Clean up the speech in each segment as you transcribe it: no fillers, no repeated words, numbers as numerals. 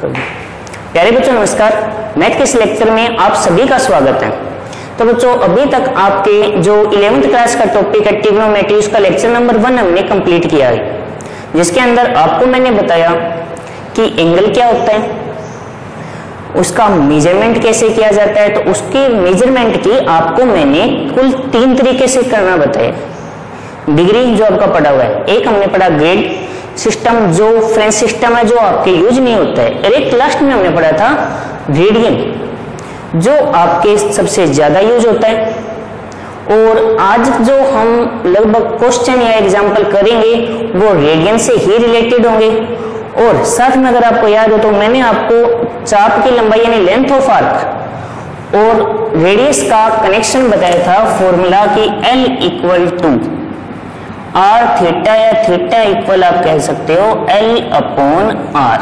कर दो। प्यारे बच्चों नमस्कार, मैथ के इस लेक्चर में आप सभी का स्वागत है। तो बच्चों अभी तक आपके जो 11th क्लास का टॉपिक है ट्रिग्नोमेट्री, उसका लेक्चर नंबर 1 हमने कंप्लीट किया है, जिसके अंदर आपको मैंने बताया कि एंगल क्या होता है, उसका मेजरमेंट कैसे किया जाता है। तो उसके मेजरमेंट की आपको मैंने कुल 3 तरीके से करना बताया। डिग्री जो आपका पढ़ा हुआ है, एक हमने पढ़ा ग्रेड सिस्टम जो फ्रेंच सिस्टम है जो आपके यूज नहीं होता है, और एक लास्ट में हमने पढ़ा था रेडियन जो आपके सबसे ज्यादा यूज होता है। और आज जो हम लगभग क्वेश्चन या एग्जाम्पल करेंगे वो रेडियन से ही रिलेटेड होंगे। और साथ में अगर आपको याद हो तो मैंने आपको चाप की लंबाई यानी लेंथ ऑफ आर्क और रेडियस का कनेक्शन बताया था, फॉर्मूला की L equal to R theta या थीटा इक्वल आप कह सकते हो L अपॉन आर।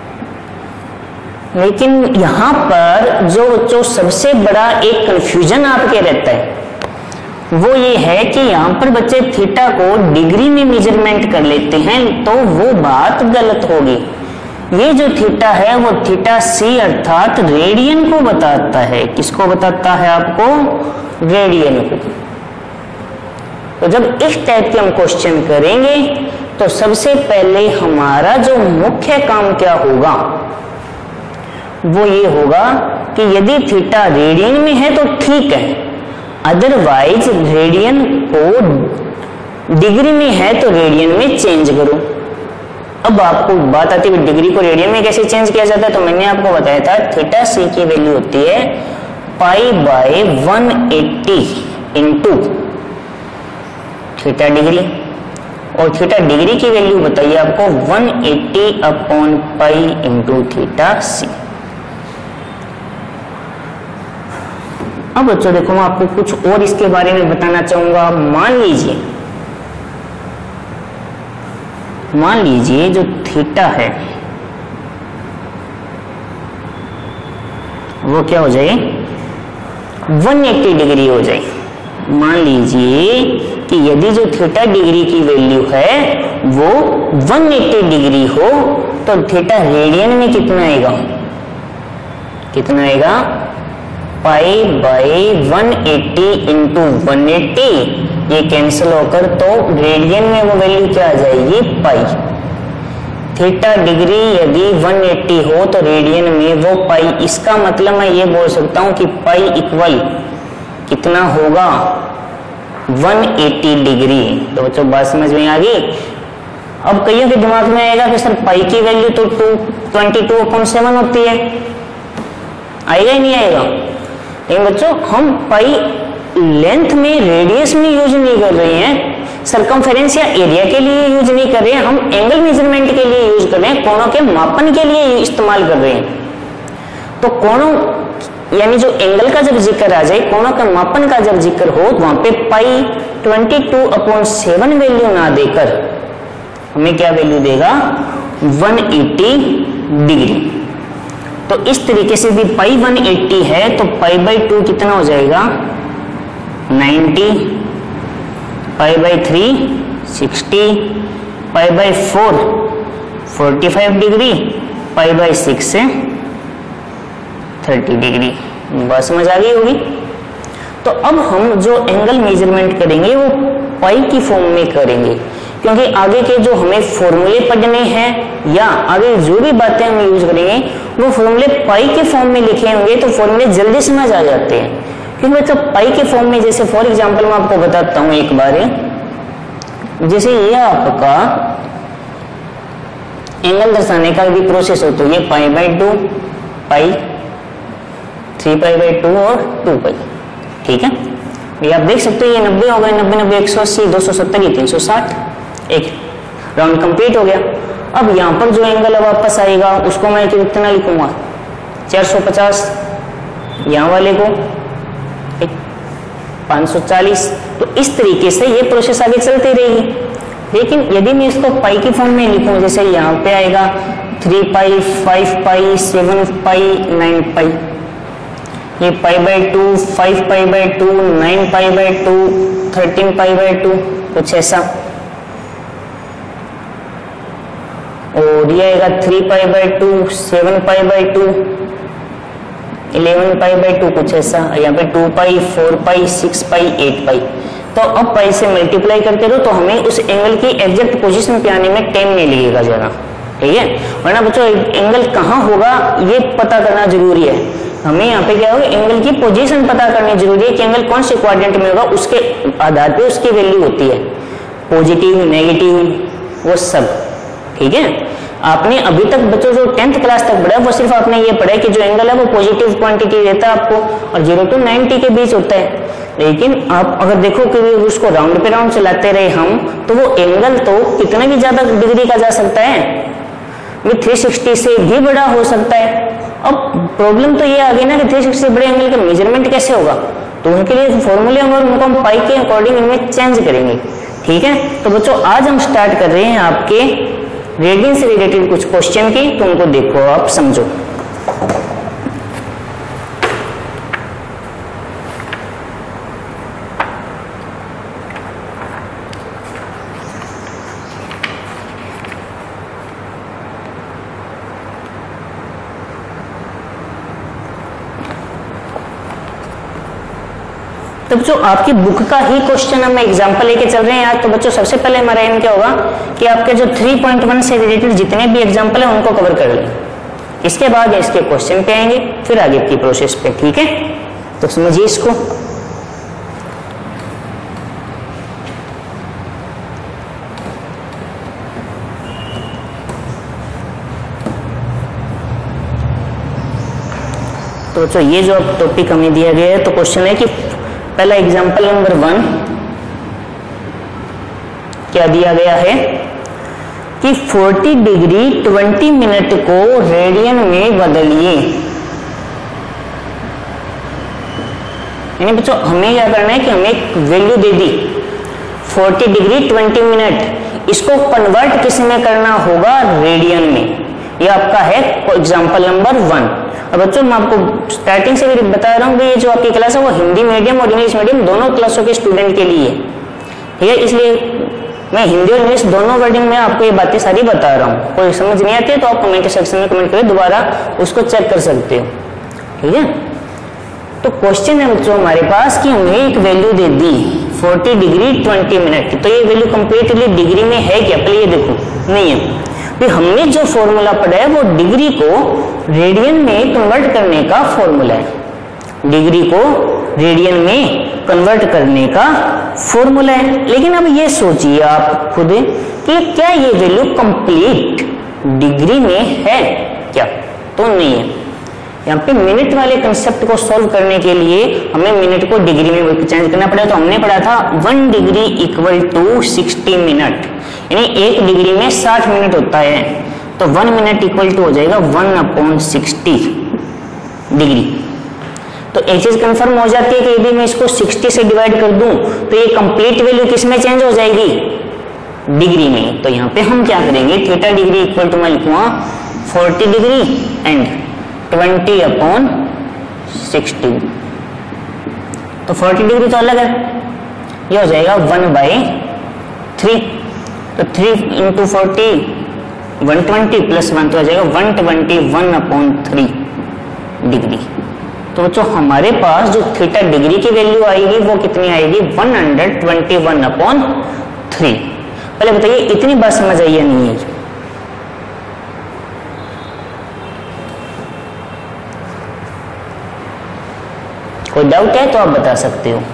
लेकिन यहां पर जो सबसे बड़ा एक कंफ्यूजन आपके रहता है वो ये है कि यहां पर बच्चे थीटा को डिग्री में मेजरमेंट कर लेते हैं, तो वो बात गलत होगी। ये जो थीटा है वो थीटा सी अर्थात रेडियन को बताता है। किसको बताता है? आपको रेडियन को। तो जब इस टाइप के हम क्वेश्चन करेंगे तो सबसे पहले हमारा जो मुख्य काम क्या होगा वो ये होगा कि यदि थीटा रेडियन में है तो ठीक है, अदरवाइज रेडियन को डिग्री में है तो रेडियन में चेंज करो। अब आपको बात आती है डिग्री को रेडियन में कैसे चेंज किया जाता है, तो मैंने आपको बताया था थीटा सी की वैल्यू होती है pi by 180 into theta degree, और थीटा डिग्री की वैल्यू बताइए आपको 180 upon pi into theta C. अब बच्चों देखो मैं आपको कुछ और इसके बारे में बताना चाहूंगा। मान लीजिए जो थीटा है वो क्या हो जाए 180 डिग्री हो जाए। मान लीजिए कि यदि जो थीटा डिग्री की वैल्यू है वो 180 डिग्री हो तो थीटा रेडियन में कितना आएगा? कितना आएगा? पाई बाय 180 इंटू 180, ये कैंसिल होकर तो रेडियन में वो वैल्यू क्या आ जाएगी? पाई। थीटा डिग्री यदि 180 हो तो रेडियन में वो पाई। इसका मतलब मैं ये बोल सकता हूं कि पाई इक्वल कितना होगा? 180 डिग्री। तो बच्चों बात समझ में आ गई। अब कईयों के दिमाग में आएगा कि सर पाई की वैल्यू तो 22/7 होती है, आएगा ही नहीं आएगा। लेकिन बच्चों हम पाई लेंथ में रेडियस में यूज नहीं कर रहे हैं, सरकमफेरेंस या एरिया के लिए यूज नहीं कर रहे हैं, हम एंगल मेजरमेंट के लिए यूज कर रहे हैं, कोणों के मापन के लिए इस्तेमाल कर रहे हैं। तो कोणों यानी जो एंगल का जब जिक्र आ जाए, कोणों का मापन का जब जिक्र हो, वहां पे पाई 22/7 वैल्यू ना देकर हमें क्या वैल्यू देगा? 180 डिग्री। तो इस तरीके से भी पाई 180 है तो पाई बाई 2 कितना हो जाएगा? 90, pi by 3 60, pi by 4 45 degree, pi by 6 से 30 डिग्री। बात समझ आ गई होगी। तो अब हम जो एंगल मेजरमेंट करेंगे वो पाई की फॉर्म में करेंगे, क्योंकि आगे के जो हमें फॉर्मूले पढ़ने हैं या आगे जो भी बातें हम यूज करेंगे वो फॉर्मूले पाई के फॉर्म में लिखे होंगे तो फॉर्मूले जल्दी समझ आ जाते हैं। क्योंकि बच्चों पाई के फॉर्म में, जैसे फॉर एग्जांपल मैं आपको बताता हूं एक बार, जैसे ये आपका एंगल दर्शाने का भी प्रोसेस हो, तो ये pi by 2, pi 3 pi by 2 और 2 पाई। ठीक है, ये आप देख सकते हो ये 90 हो गए, 90 90 180 270 ये 360, एक राउंड कंप्लीट हो गया। अब यहाँ पर जो एंगल वापस आएगा उसको मैं कितना लिखूंगा? 450, यहाँ वाले को 540। तो इस तरीके से ये प्रोसेस आगे चलती रहेगी। लेकिन यदि मैं इसको पाई की फॉर्म में लिखूं, जैसे यहाँ पे आएगा 3 पाई 5 पाई 7 पाई 9 पाई, ये pi by 2 5 pi by 2 9 pi by 2 13 pi by 2, कुछ ऐसा। और ये आएगा 3π/2, 7π/2, 11π/2 कुछ ऐसा, यहाँ पे 2π, 4π, 6π, 8π। तो अब पाई से मल्टीप्लाई करते रहो तो हमें उस एंगल की एग्जैक्ट पोजीशन पे आने में टाइम नहीं लगेगा ज़्यादा, ठीक है। वरना बच्चों एंगल कहाँ होगा ये पता करना जरूरी है। हमें यहाँ पे क्या होगा, एंगल की पोजीशन पता करनी जरूरी है कि एंगल कौन से क्वाड्रेंट में होगा, उसके आधार पे उसकी वैल्यू होती है, पॉजिटिव, नेगेटिव, वो सब, ठीक है। आपने अभी तक बच्चों जो 10th क्लास तक पढ़ा वो सिर्फ आपने ये पढ़ा है कि जो एंगल है वो पॉजिटिव क्वांटिटी देता है आपको और 0 to 90 के बीच होता है। लेकिन आप अगर देखो कि उसको राउंड पे राउंड चलाते रहे हम, तो वो एंगल तो कितना भी ज्यादा डिग्री का जा सकता है, वो 360 से भी बड़ा हो सकता है। अब प्रॉब्लम तो ये आ गई ना कि 360 से बड़े एंगल का मेजरमेंट कैसे होगा, तो उनके लिए फॉर्मूले और उनको हम पाई के अकॉर्डिंग इनमें चेंज करेंगे, ठीक है। तो बच्चों आज हम स्टार्ट कर रहे हैं आपके रेडियन से रिलेटेड कुछ क्वेश्चन की, तो उनको देखो आप समझो। तो बच्चों आपकी बुक का ही क्वेश्चन हम एग्जांपल लेके चल रहे हैं आज। तो बच्चों सबसे पहले हमारा एम क्या होगा कि आपके जो 3.1 से रिलेटेड जितने भी एग्जांपल है उनको कवर कर लें, इसके बाद इसके क्वेश्चन पे आएंगे, फिर आगे की प्रोसेस पे, ठीक है। तो समझिए इसको। तो बच्चों ये जो टॉपिक हमें दिया गया है, तो क्वेश्चन है कि पहला एग्जांपल नंबर 1 क्या दिया गया है कि 40 डिग्री 20 मिनट को रेडियन में बदलिए। यानी बच्चों हमें क्या करना है कि हमें एक वैल्यू दे दी 40 डिग्री 20 मिनट, इसको कन्वर्ट किस में करना होगा, रेडियन में। ये आपका है एग्जांपल नंबर 1। और बच्चों मैं आपको स्टार्टिंग से भी बता रहा हूँ कि ये जो आपकी क्लास है वो हिंदी मीडियम और इंग्लिश मीडियम दोनों क्लासों के स्टूडेंट के लिए, ठीक है। इसलिए मैं हिंदी और इंग्लिश दोनों वर्डिंग में आपको ये बातें सारी बता रहा हूँ। कोई समझ नहीं आती है तो आप कमेंट सेक्शन में कमेंट करें, दोबारा उसको चेक कर सकते हो, ठीक है। तो क्वेश्चन है बच्चों हमारे पास कि हमें एक वैल्यू दे दी 40 डिग्री 20 मिनट की, तो ये वैल्यू कंप्लीटली डिग्री में है क्या, पहले ये देखो, नहीं है। तो हमने जो फॉर्मूला पढ़ा है वो डिग्री को रेडियन में कन्वर्ट करने का फॉर्मूला है, डिग्री को रेडियन में कन्वर्ट करने का फॉर्मूला है। लेकिन अब ये सोचिए आप खुद कि क्या ये वैल्यू कंप्लीट डिग्री में है क्या, तो नहीं है। यहाँ पे मिनट वाले कंसेप्ट को सॉल्व करने के लिए हमें मिनट को डिग्री में चेंज करना पड़ेगा। तो हमने पढ़ा था 1 डिग्री इक्वल टू 60 मिनट, यानी 1 डिग्री में 60 मिनट होता है। तो 1 मिनट इक्वल टू हो जाएगा 1/60 डिग्री। तो एक चीज कंफर्म हो जाती है कि यदि मैं इसको 60 से डिवाइड कर दूं तो ये कंप्लीट वैल्यू किस में चेंज हो जाएगी, डिग्री में। तो यहाँ पे हम क्या करेंगे, थीटा डिग्री इक्वल टू मैं लिखूंगा 40 डिग्री एंड 20/60। तो 40 डिग्री तो अलग है, ये हो जाएगा 1/3। तो 3 into 40 120 प्लस 1 तो हो जाएगा 121/3 डिग्री। तो बच्चों हमारे पास जो थीटा डिग्री की वैल्यू आएगी वो कितनी आएगी, 121/3। पहले बताइए इतनी बात समझ आई या नहीं है? कोई डाउट है तो आप बता सकते हो।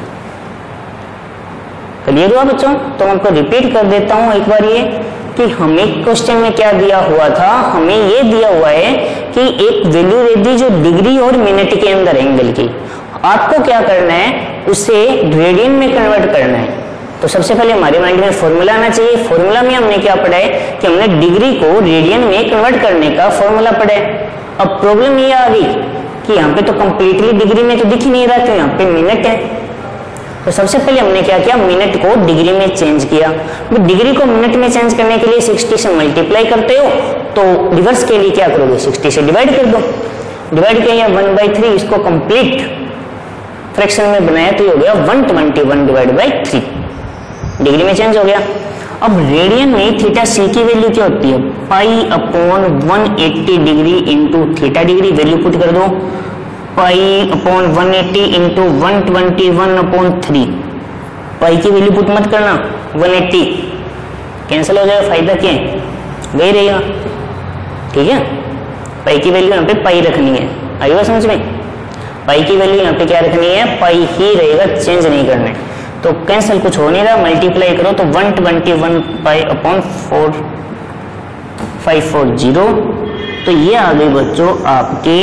क्लियर हुआ बच्चों? तो मैं आपको रिपीट कर देता हूं एक बार ये कि हमें क्वेश्चन में क्या दिया हुआ था, हमें ये दिया हुआ है कि एक वैल्यू दे दी जो डिग्री और मिनट के अंदर एंगल की, आपको क्या करना है उसे रेडियन में कन्वर्ट करना है। तो सबसे पहले हमारे माइंड में फॉर्मूला आना चाहिए। फॉर्मूला में हमने क्या पढ़ा है कि हमने डिग्री को रेडियन में कन्वर्ट करने का फॉर्मूला पढ़ा है। अब प्रॉब्लम ये आ गई कि यहाँ पे तो कंप्लीटली डिग्री में तो दिख ही नहीं रहा, तो यहाँ पे मिनट है। तो सबसे पहले हमने क्या किया, मिनट को डिग्री में चेंज किया। डिग्री को मिनट में चेंज करने के लिए 60 से मल्टीप्लाई करते हो, तो रिवर्स के लिए क्या करोगे, 60 से डिवाइड कर दो। डिवाइड किया 1/3, इसको कंप्लीट फ्रैक्शन में बनाया तो ये हो गया 121/3, डिग्री में चेंज हो गया। अब रेडियन में थीटा सी की वैल्यू क्या होती है, pi upon 180 degree into theta degree, value put कर दो, pi upon 180 into 121 upon 3, pi की वैल्यू पुट मत करना, 180 कैंसिल हो जाएगा, फायदा क्या है, वही रहेगा, ठीक है। पाई की वैल्यू यहाँ पे पाई रखनी है, आइएगा समझ में, पाई की वैल्यू यहाँ पे क्या रखनी है, पाई ही रहेगा, चेंज नहीं करना है। तो कैंसिल कुछ हो नहीं रहा, मल्टीप्लाई करो तो 121 पाई अपॉन 540, तो ये आ गई बच्चों आपके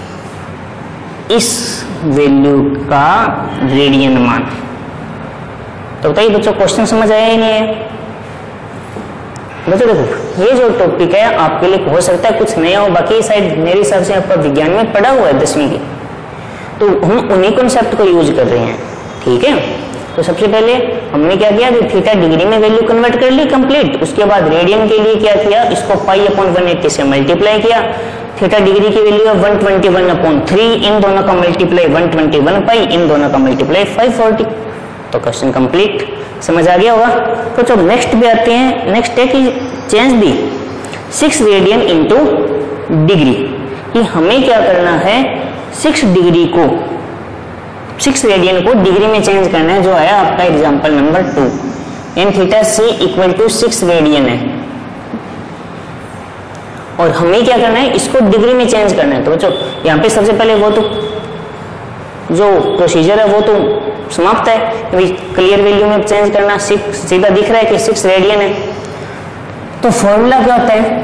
इस वैल्यू का रेडियन मान। तो बताइए बच्चों क्वेश्चन समझ आया ही नहीं है? बच्चों देखो ये जो टॉपिक है आपके लिए हो सकता है कुछ नया हो, बाकी साइड मेरे हिसाब से आपका विज्ञान में पढ़ा हुआ है 10वीं की, तो हम उन्हीं कॉन्सेप्ट को यूज कर रहे हैं, ठीक है। तो सबसे पहले हमने क्या किया कि थीटा डिग्री में वैल्यू कन्वर्ट कर ली कंप्लीट, उसके बाद रेडियन के लिए क्या किया, इसको पाई अपॉन 180 से मल्टीप्लाई किया, थीटा डिग्री की वैल्यू है 121 अपॉन 3, इन दोनों का मल्टीप्लाई 121 पाई, इन दोनों का मल्टीप्लाई 540, तो क्वेश्चन कंप्लीट, समझ आ गया होगा। तो जब नेक्स्ट पे आते हैं, नेक्स्ट है कि चेंज दी 6 रेडियन इंटू डिग्री, कि हमें क्या करना है 6 डिग्री को, 6 रेडियन को डिग्री में चेंज करना है, जो है आपका example number 2, and theta C equal to 6 radian है, और हमें क्या करना है इसको डिग्री में चेंज करना है। तो बच्चों यहाँ पे सबसे पहले वो तो जो प्रोसीजर है वो तो समाप्त है, क्लियर वैल्यू में चेंज करना, 6 सीधा दिख रहा है कि 6 रेडियन है, तो फॉर्मूला क्या होता है,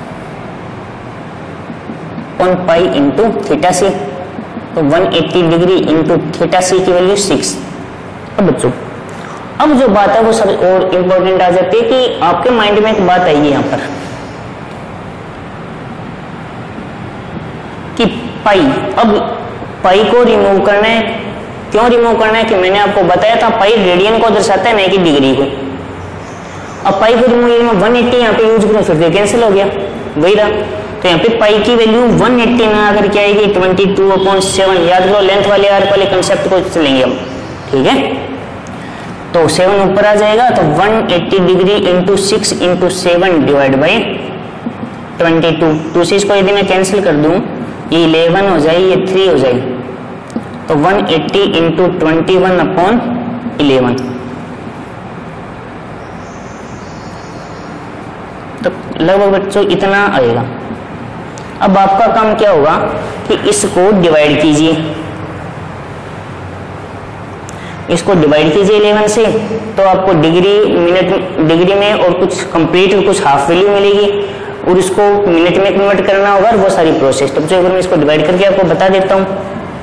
ऑन पाई इंटू थीटा सी, तो 180 डिग्री इंटू थीटा सी की वैल्यू 6। अब बच्चों अब जो बात है वो सब और इंपॉर्टेंट आ जाती है कि आपके माइंड में एक बात आएगी यहाँ पर कि पाई, अब पाई को रिमूव करना है, क्यों रिमूव करना है कि मैंने आपको बताया था पाई रेडियन को दर्शाता है, नहीं कि डिग्री को। अब पाई को रिमूव 180 यहाँ पे यूज करूँ फिर कैंसिल हो गया, वही रहा, तो यहाँ पे पाई की वैल्यू 180 ना आकर क्या आएगी 22/7, याद करो लेंथ वाले आर्क वाले कंसेप्ट को चलेंगे हम, ठीक है। तो 7 ऊपर आ जाएगा, तो 180 degree into 6 into 7 divide by 22, 2 से इसको यदि मैं कैंसिल कर दूं ये 11 हो जाए, ये 3 हो जाए, तो 180 इंटू 21 अपॉन 11, तो लगभग बच्चों इतना आएगा। अब आपका काम क्या होगा कि इसको डिवाइड कीजिए, इसको डिवाइड कीजिए 11 से, तो आपको डिग्री मिनट डिग्री में और कुछ कंप्लीट और कुछ हाफ वैल्यू मिलेगी, और इसको मिनट में कन्वर्ट करना होगा और वो सारी प्रोसेस। तो अगर मैं इसको डिवाइड करके आपको बता देता हूँ,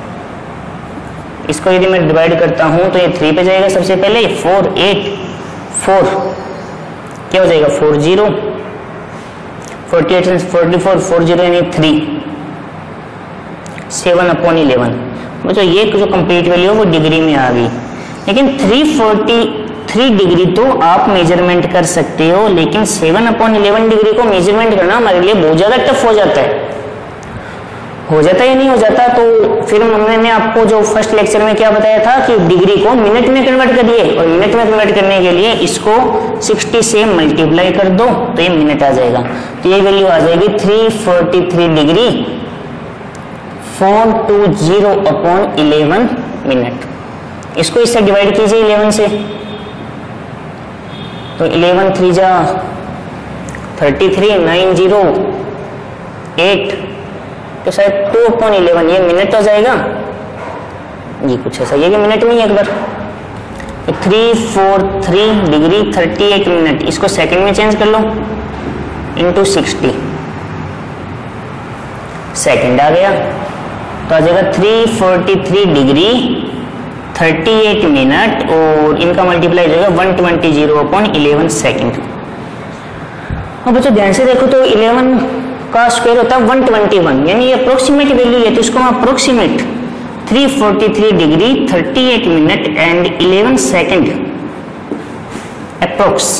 इसको यदि मैं डिवाइड करता हूँ तो ये 3 पे जाएगा सबसे पहले, 4 8 4 क्या हो जाएगा 40, 48 44 40 यानी 3, 7 अपॉन 11, मतलब ये जो कंप्लीट वैल्यू है वो डिग्री में आ गई। लेकिन 343 डिग्री तो आप मेजरमेंट कर सकते हो, लेकिन 7 अपॉन 11 डिग्री को मेजरमेंट करना हमारे लिए बहुत ज्यादा टफ हो जाता है, हो जाता ही नहीं हो जाता। तो फिर मैंने आपको जो फर्स्ट लेक्चर में क्या बताया था कि डिग्री को मिनट में कन्वर्ट करिए, और मिनट में कन्वर्ट करने के लिए इसको 60 से मल्टीप्लाई कर दो तो ये मिनट आ जाएगा, तो ये वैल्यू आ जाएगी 343 डिग्री 420 अपॉन 11 मिनट। इसको इससे डिवाइड कीजिए 11 से, तो 11 3 जा 33, 9 0 8, तो शायद 2 अपॉन 11 ये मिनट हो जाएगा, ये कुछ ऐसा, ये भी मिनट में ही एक बार, तो 343 डिग्री 38 मिनट, इसको सेकंड में चेंज कर लो इंटू 60, सेकंड आ गया, तो आ जाएगा 343 डिग्री 38 मिनट, और इनका मल्टीप्लाई हो जाएगा 120 अपॉन 11 सेकेंड। अब बच्चों ध्यान से देखो तो 11 का स्क्वायर होता है 121, यानी ये अप्रोक्सीमेट वैल्यू है, तो इसको हम approximate 343 degree 38 minute and 11 second approx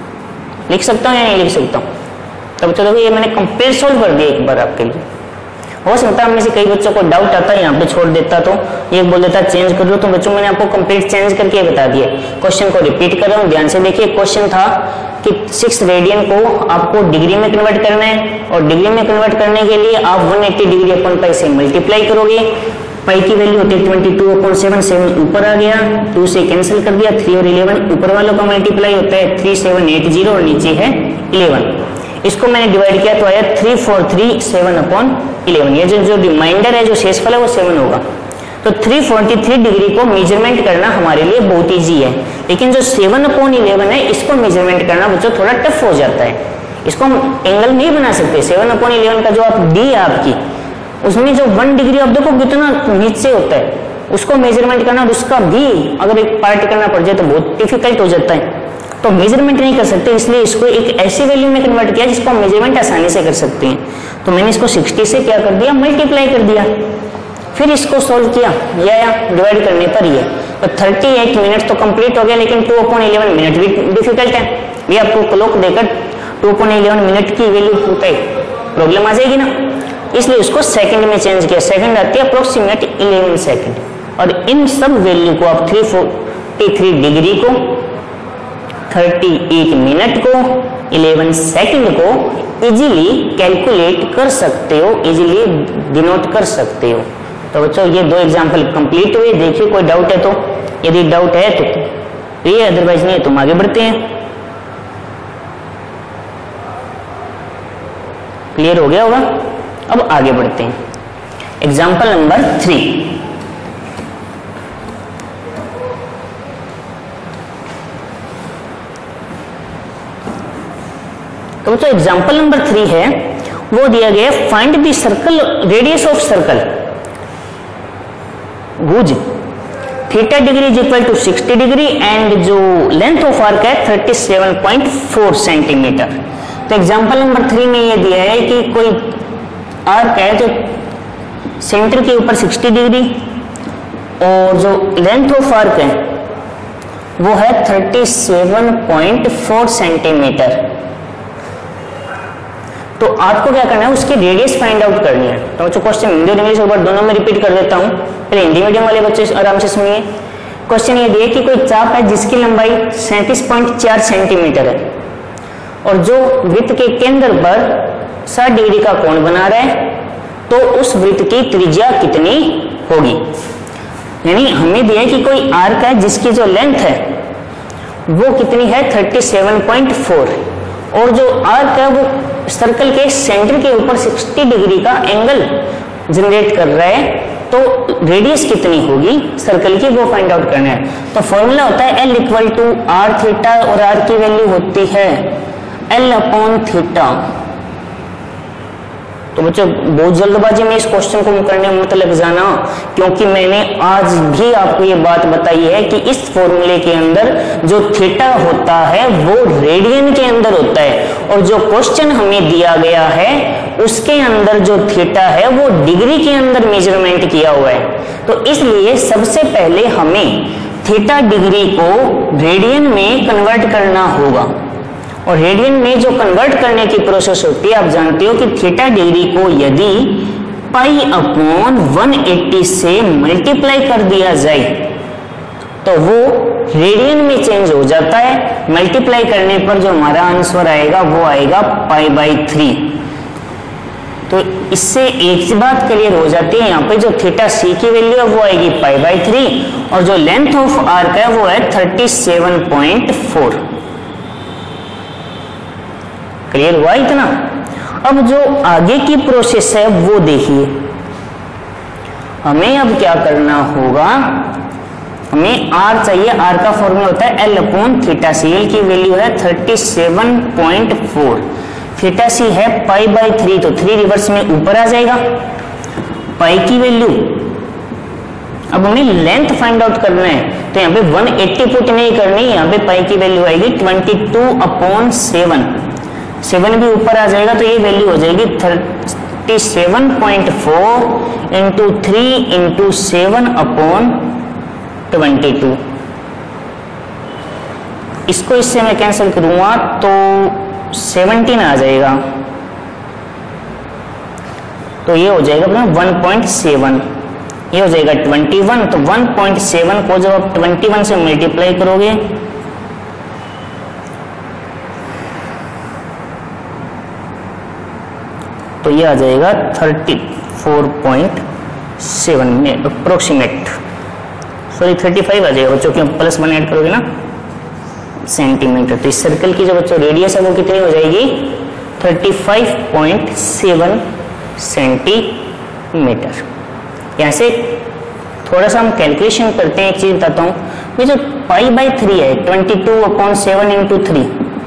लिख सकता हूँ या नहीं लिख सकता हूँ। तब चलो ये मैंने कंपेयर सोल्व कर दिया एक बार आपके लिए, हो सकता है हम में से कई बच्चों को डाउट आता है, यहाँ पे छोड़ देता तो ये बोल देता चेंज कर लो, तो बच्चों मैंने आपको कंप्लीट चेंज करके बता दिया। क्वेश्चन को रिपीट कर रहा हूँ, ध्यान से देखिए। क्वेश्चन था कि 6 रेडियन को आपको डिग्री में कन्वर्ट करना है, और डिग्री में कन्वर्ट करने के लिए आप 180 डिग्री अपन पाई से मल्टीप्लाई करोगे। पाई की वैल्यू होती है 22/7, 7 ऊपर आ गया, 2 से कैंसिल कर दिया, 3 और 11 ऊपर वालों का मल्टीप्लाई होता है 3780 और नीचे है 11। इसको मैंने डिवाइड किया तो आया 3437/11। ये जो रिमाइंडर है, जो शेषफल है वो 7 होगा। तो 343 डिग्री को मेजरमेंट करना हमारे लिए बहुत इजी है, लेकिन जो 7/11 है इसको मेजरमेंट करना बच्चों थोड़ा टफ हो जाता है। इसको हम एंगल नहीं बना सकते। 7/11 का जो आप डी है आपकी, उसमें जो 1 डिग्री आप देखो कितना नीचे होता है, उसको मेजरमेंट करना और उसका भी अगर एक पार्ट करना पड़ जाए तो बहुत डिफिकल्ट हो जाता है, तो मेजरमेंट नहीं कर सकते। इसलिए इसको एक ऐसी वैल्यू में कन्वर्ट किया जिसको हम मेजरमेंट आसानी से कर सकते हैं। तो मैंने इसको 60 से क्या कर दिया, मल्टीप्लाई कर दिया, फिर इसको सोल्व किया, या डिवाइड करने पर ये तो 38 मिनट तो कंप्लीट हो गया, लेकिन 2/11 मिनट भी डिफिकल्ट है। ये आपको क्लॉक देकर 2/11 मिनट की वैल्यू प्रॉब्लम आ जाएगी ना, इसलिए उसको सेकंड में चेंज किया। सेकंड आती है अप्रोक्सीमेट 11 सेकंड, और इन सब वैल्यू को आप 343 डिग्री को, 38 मिनट को, 11 सेकंड को इजीली कैलकुलेट कर सकते हो, इजीली डिनोट कर सकते हो। तो बच्चों ये 2 एग्जाम्पल कंप्लीट हुए। देखिए कोई डाउट है तो, यदि डाउट है तो ये, अदरवाइज नहीं है तो हम आगे बढ़ते हैं। क्लियर हो गया होगा? अब आगे बढ़ते हैं। Example number 3। तो बच्चों एग्जाम्पल नंबर 3 है, वो दिया गया find the circle radius of circle भुज theta degree is equal to 60 degree and जो लेंथ ऑफ आर्क है 37.4 सेंटीमीटर। तो एग्जाम्पल नंबर 3 में ये दिया है कि कोई आर्क है जो सेंटर के ऊपर 60 डिग्री और जो लेंथ ऑफ आर्क है वो है 37.4 सेंटीमीटर। तो आपको क्या करना है, उसकी रेडियस फाइंड आउट करनी है। तो बच्चों क्वेश्चन हिंदी और इंग्लिश एक बार दोनों में रिपीट कर देता हूँ, पहले हिंदी मीडियम वाले बच्चे आराम से सुनिए। क्वेश्चन ये दिए कि कोई चाप है जिसकी लंबाई 37.4 सेंटीमीटर है और जो वृत्त के केंद्र पर 60 डिग्री का कोण बना रहा है, तो उस वृत्त की त्रिज्या कितनी होगी। यानी हमें दिया है कि कोई आर्क है जिसकी जो लेंथ है वो कितनी है 37.4, और जो आर्क है वो सर्कल के सेंटर के ऊपर 60 डिग्री का एंगल जनरेट कर रहा है, तो रेडियस कितनी होगी सर्कल की वो फाइंड आउट करना है। तो फॉर्मूला होता है L equal to R theta, और आर की वैल्यू होती है L/थीटा। तो बच्चों बहुत जल्दबाजी में इस क्वेश्चन को करने में मत लग जाना, क्योंकि मैंने आज भी आपको ये बात बताई है कि इस फॉर्मूले के अंदर जो थीटा होता है वो रेडियन के अंदर होता है, और जो क्वेश्चन हमें दिया गया है उसके अंदर जो थीटा है वो डिग्री के अंदर मेजरमेंट किया हुआ है। तो इसलिए सबसे पहले हमें थीटा डिग्री को रेडियन में कन्वर्ट करना होगा, और रेडियन में जो कन्वर्ट करने की प्रोसेस होती है आप जानते हो कि थीटा डिग्री को यदि π/180 से मल्टीप्लाई कर दिया जाए तो वो रेडियन में चेंज हो जाता है। मल्टीप्लाई करने पर जो हमारा आंसर आएगा वो आएगा π/3। तो इससे एक ही बात क्लियर हो जाती है, यहाँ पे जो थीटा सी की वैल्यू है वो आएगी π/3 और जो लेंथ ऑफ आर्क है वो है 37.4। क्लियर हुआ इतना? अब जो आगे की प्रोसेस है वो देखिए। हमें अब क्या करना होगा, हमें आर चाहिए। आर का फॉर्मूला होता है L/थीटा सी। एल की वैल्यू है 37.4, थीटा सी है π/3, तो 3 रिवर्स में ऊपर आ जाएगा। पाई की वैल्यू, अब हमें लेंथ फाइंड आउट करना है, तो यहाँ पे 180 पुट नहीं करनी, यहाँ पे पाई की वैल्यू आएगी 22/7। 7 भी ऊपर आ जाएगा तो ये वैल्यू हो जाएगी 37.4 इंटू 3 इंटू 7/22। इसको इससे मैं कैंसिल करूंगा तो 17 आ जाएगा। तो ये हो जाएगा अपना 1.7, ये हो जाएगा 21। तो 1.7 को जब आप 21 से मल्टीप्लाई करोगे तो ये आ जाएगा 34.7 में अप्रोक्सीमेट, सॉरी 35 आ जाएगा बच्चों, क्योंकि प्लस 1 ऐड करोगे ना सेंटीमीटर। तो इस सर्कल की जो बच्चों रेडियस है वो कितनी हो जाएगी 35.7 सेंटीमीटर। यहाँ से थोड़ा सा हम कैलकुलेशन करते हैं, एक चीज बताता हूँ, ये जो π/3 है 22/7 × 3,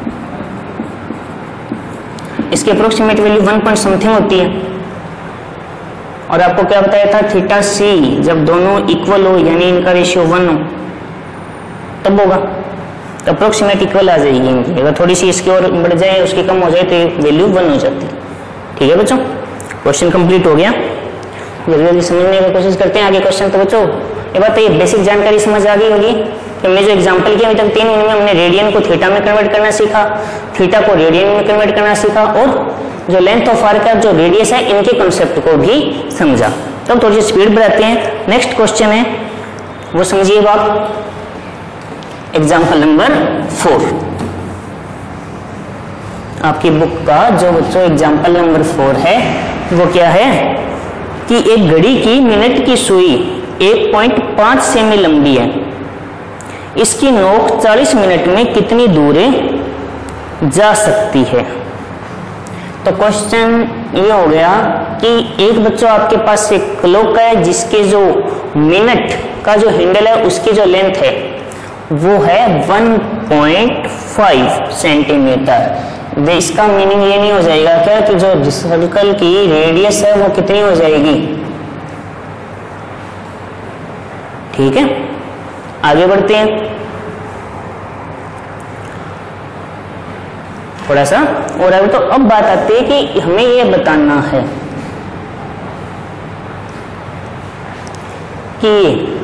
इसकी अप्रोक्सीमेट वैल्यू 1 समथिंग होती है। और आपको क्या बताया था, थीटा सी जब दोनों इक्वल हो यानी इनका रेशियो 1 हो तब होगा, तो अप्रोक्सीमेट इक्वल आ जाएगी इनकी। अगर थोड़ी सी इसकी और बढ़ जाए उसकी कम हो जाए तो वैल्यू 1 हो जाती है। ठीक है बच्चों, क्वेश्चन कंप्लीट हो गया। जल्दी जल्दी समझने की कोशिश करते हैं आगे क्वेश्चन। तो बच्चों ये बात ये बेसिक जानकारी समझ आ गई होगी कि हमने जो एग्जांपल किया अभी तक 3, उनमें हमने रेडियन को थीटा में कन्वर्ट करना सीखा, थीटा को रेडियन में कन्वर्ट करना सीखा, और जो लेंथ ऑफ आर्क का जो रेडियस है इनके कॉन्सेप्ट को भी समझा। तो थोड़ी सी स्पीड बढ़ाते हैं। नेक्स्ट क्वेश्चन है वो समझिएगा आप, एग्जाम्पल नंबर 4 आपकी बुक का जो बच्चों एग्जाम्पल नंबर 4 है वो क्या है कि एक घड़ी की मिनट की सुई 1.5 सेमी लंबी है, इसकी नोक 40 मिनट में कितनी दूर जा सकती है। तो क्वेश्चन ये हो गया कि एक बच्चों आपके पास एक क्लॉक है जिसके जो मिनट का जो हैंडल है उसकी जो लेंथ है वो है 1.5 सेंटीमीटर। इसका मीनिंग ये नहीं हो जाएगा क्या कि जो सर्कल की रेडियस है वो कितनी हो जाएगी। ठीक है, आगे बढ़ते हैं थोड़ा सा और आगे। तो अब बात आती है कि हमें ये बताना है कि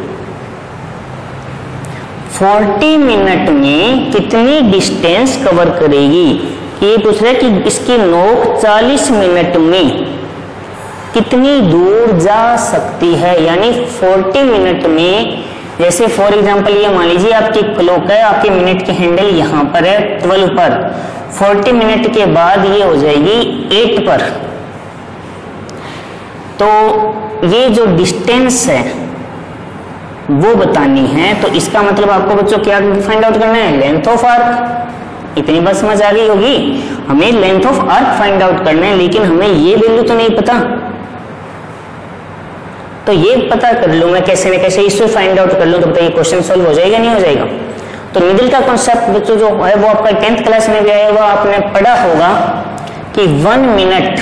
40 मिनट में कितनी डिस्टेंस कवर करेगी। ये पूछ रहा है कि इसकी नोक 40 मिनट में कितनी दूर जा सकती है, यानी 40 मिनट में। जैसे फॉर एग्जांपल ये मान लीजिए आपकी क्लॉक है, आपके मिनट की हैंडल यहाँ पर है 12 पर, 40 मिनट के बाद ये हो जाएगी 8 पर। तो ये जो डिस्टेंस है वो बतानी है। तो इसका मतलब आपको बच्चों क्या फाइंड आउट करना है, लेंथ ऑफ आर्क। इतनी बात समझ आ गई होगी, हमें length of arc find out करना है, लेकिन हमें ये वैल्यू तो नहीं पता। तो ये पता कर लूं मैं कैसे न कैसे, इससे फाइंड आउट कर लूं तो बताइए क्वेश्चन सॉल्व हो जाएगा नहीं हो जाएगा। तो निडल का कॉन्सेप्ट बच्चों जो है वो आपका 10th क्लास में भी आया, वो आपने पढ़ा होगा कि 1 मिनट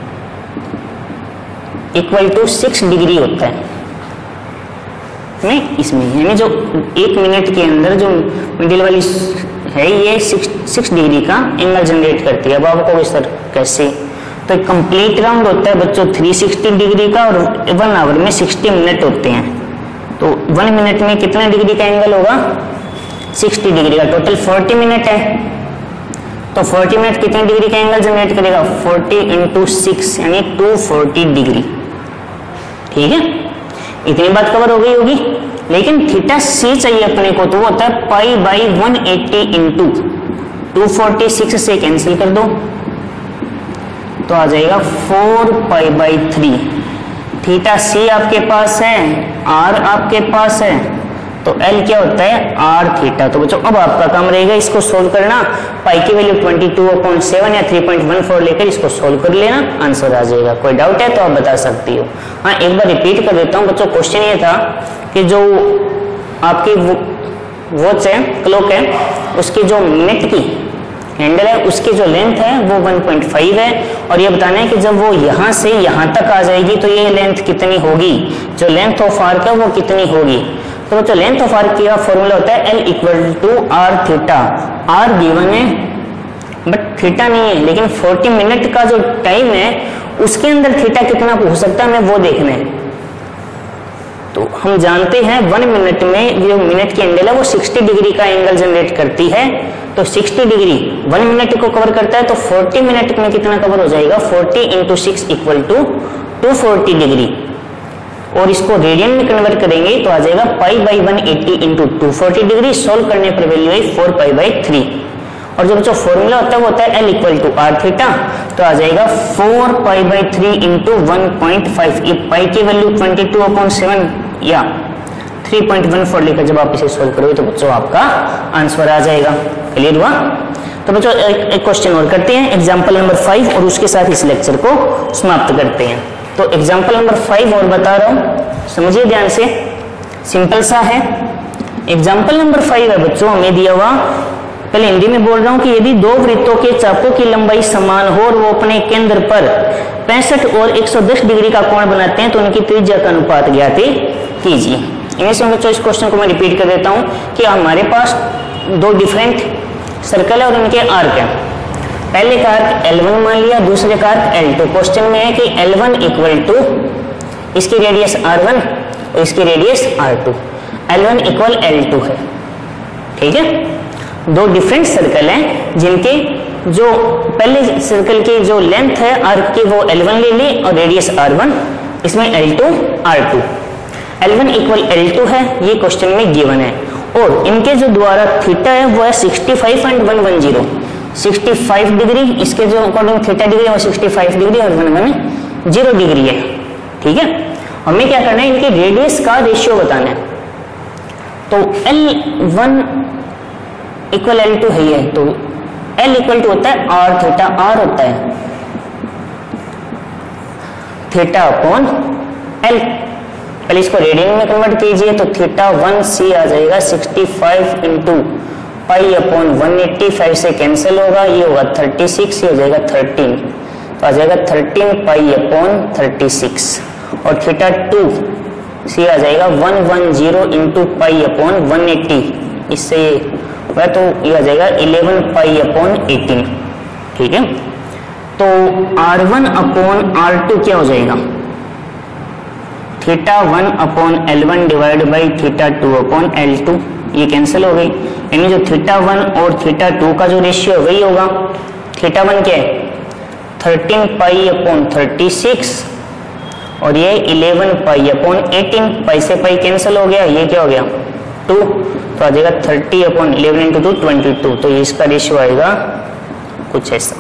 इक्वल टू 6 डिग्री होता है। नहीं, इसमें यानी जो 1 मिनट के अंदर जो मिडिल वाली है ये 6 डिग्री का एंगल जनरेट करती है। अब आपको इस तरह कैसे, तो कंप्लीट राउंड होता है बच्चों 360 डिग्री का और 1 आवर में 60 मिनट होते हैं। तो 1 मिनट में कितना डिग्री का एंगल होगा, 60 डिग्री का। टोटल 40 मिनट है, तो 40 मिनट कितने डिग्री का एंगल जनरेट करेगा, 40 × 6 यानी 240 डिग्री। ठीक है, इतनी बात कवर हो गई होगी। लेकिन थीटा सी चाहिए अपने को, तो वो होता है π/180 × 246 से कैंसिल कर दो तो आ जाएगा 4π/3। थीटा सी आपके पास है, आर आपके पास है, तो एल क्या होता है, आर थीटा। तो बच्चों अब आपका काम रहेगा इसको सोल्व करना। पाई की वैल्यू 22.7 या 3.14 लेकर इसको सोल्व कर लेना, आंसर आ जाएगा। कोई डाउट है तो आप बता सकती हो। हाँ, एक बार रिपीट कर देता हूँ बच्चों। क्वेश्चन ये था कि जो आपकी वॉच है, क्लॉक है, उसकी जो मिनट की हैंडल है उसकी जो लेंथ है वो 1.5 है, और ये बताना है कि जब वो यहाँ से यहाँ तक आ जाएगी तो ये लेंथ कितनी होगी, जो लेंथ ऑफ आर्क है वो कितनी होगी। तो बच्चों लेंथ ऑफ आर्क का फॉर्मूला होता है L = R theta. R given है बट थीटा नहीं है, लेकिन 40 मिनट का जो टाइम है उसके अंदर थीटा कितना हो सकता है हमें वो देखना है। तो हम जानते हैं 1 मिनट में जो मिनट की एंगल है वो 60 डिग्री का एंगल जनरेट करती है। तो 60 डिग्री 1 मिनट को कवर करता है, तो 40 मिनट में कितना कवर हो जाएगा, 40 × 6 = 240 डिग्री और इसको रेडियन में कन्वर्ट करेंगे तो आ जाएगा pi by 180 into 240 degree. Solve करने पर वैल्यू आई 4 पाई बाई 3। और जो बच्चों फॉर्मूला होता है वो होता है L equal to R theta, तो आ जाएगा 4 पाई बाई 3 इंटू 1.5। ये पाई की वैल्यू 22/7 या 3.14 लेकर जब आप इसे सोल्व करोगे तो बच्चों आपका आंसर आ जाएगा। क्लियर हुआ? तो बच्चों एक क्वेश्चन और करते हैं, एग्जाम्पल नंबर 5, और उसके साथ इस लेक्चर को समाप्त करते हैं। तो एग्जाम्पल नंबर 5 और बता रहा हूं, समझिए ध्यान से, सिंपल सा है। एग्जाम्पल नंबर 5 है बच्चों, हमें दिया हुआ, पहले हिंदी में बोल रहा हूं कि यदि दो वृत्तों के चापों की लंबाई समान हो और वो अपने केंद्र पर 65 और 110 डिग्री का कोण बनाते हैं तो उनकी त्रिज्या का अनुपात ज्ञात कीजिए। इनमें बच्चों इस क्वेश्चन को मैं रिपीट कर देता हूं कि हमारे पास दो डिफरेंट सर्कल है और उनके आर्क है। पहले का आर्क L1 मान लिया, दूसरे का आर्क L2। क्वेश्चन में है कि L1 इक्वल टू इसकी रेडियस R1 और इसकी radius R2, L1 equal L2 है। ठीक है, दो डिफरेंट सर्कल हैं जिनके जो पहले सर्कल की जो लेंथ है आर्क की वो L1 ले ली और रेडियस R1, इसमें L2 R2। L1 equal L2 है, ये क्वेश्चन में गिवन है, और इनके जो द्वारा थीटा है वो है 65 एंड 110, 65 डिग्री, इसके जो अकॉर्डिंग थीटा डिग्री है वो 65 डिग्री और 110 डिग्री है। ठीक है, हमें क्या करना है, इनके रेडियस का रेशियो बताना है। तो L1 इक्वल L2 है ये, तो L इक्वल टू होता है R थीटा, R होता है थीटा अपॉन L। पहले इसको रेडियन में कन्वर्ट कीजिए तो थीटा 1c आ जाएगा 65 इंटू पाई अपॉन 185 से कैंसिल होगा, ये होगा 36, ये हो जाएगा 13, तो आ जाएगा 13 पाई अपॉन 36। और थीटा 2c आ जाएगा 110 इंटू पाई अपॉन 180, इससे वह तो ये आ जाएगा 11 पाई अपॉन 18। ठीक है, तो R1 अपॉन R2 क्या हो जाएगा, theta 1 upon L1 divide by theta 2 upon L2, ये कैंसिल हो गई। यानी जो थीटा 1 और थीटा 2 का जो रेशियो है वही होगा। थीटा 1 क्या है 13 पाई अपॉन 36 और ये 11 पाई अपॉन 18, पाई से पाई कैंसिल हो गया, ये क्या हो गया 2, तो आ जाएगा 30 अपॉन 11 इंटू 2 22, तो ये इसका रेशियो आएगा कुछ ऐसा।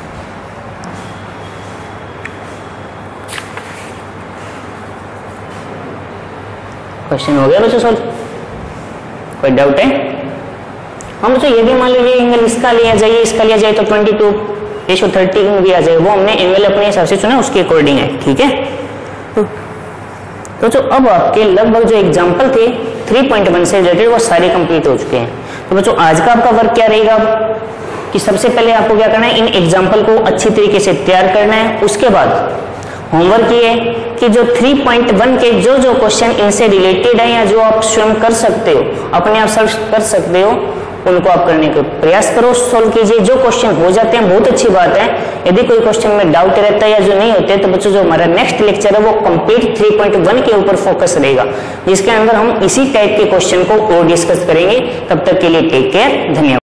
क्वेश्चन हो गया बच्चों सॉल्व? कोई डाउट है? हम बच्चों ये भी मान लीजिए एंगल इसका लिया जाए, इसका लिया जाए तो 22 रेशियो 30 भी आ जाए, वो हमने एंगल अपने हिसाब से चुना, उसके अकॉर्डिंग है। ठीक है, तो जो अब आपके लगभग जो एग्जाम्पल थे 3.1 से रिलेटेड वो सारे कंप्लीट हो चुके हैं। तो बच्चों आज का आपका वर्क क्या रहेगा कि सबसे पहले आपको क्या करना है, इन एग्जाम्पल को अच्छी तरीके से तैयार करना है। उसके बाद होमवर्क ये है कि जो 3.1 के जो जो क्वेश्चन इनसे रिलेटेड है या जो आप स्वयं कर सकते हो, अपने आप सर्च कर सकते हो, उनको आप करने का प्रयास करो, सोल्व कीजिए। जो क्वेश्चन हो जाते हैं बहुत अच्छी बात है, यदि कोई क्वेश्चन में डाउट रहता है या जो नहीं होते तो बच्चों जो हमारा नेक्स्ट लेक्चर है वो कंप्लीट 3.1 के ऊपर फोकस रहेगा, जिसके अंदर हम इसी टाइप के क्वेश्चन को और डिस्कस करेंगे। तब तक के लिए टेक केयर, धन्यवाद।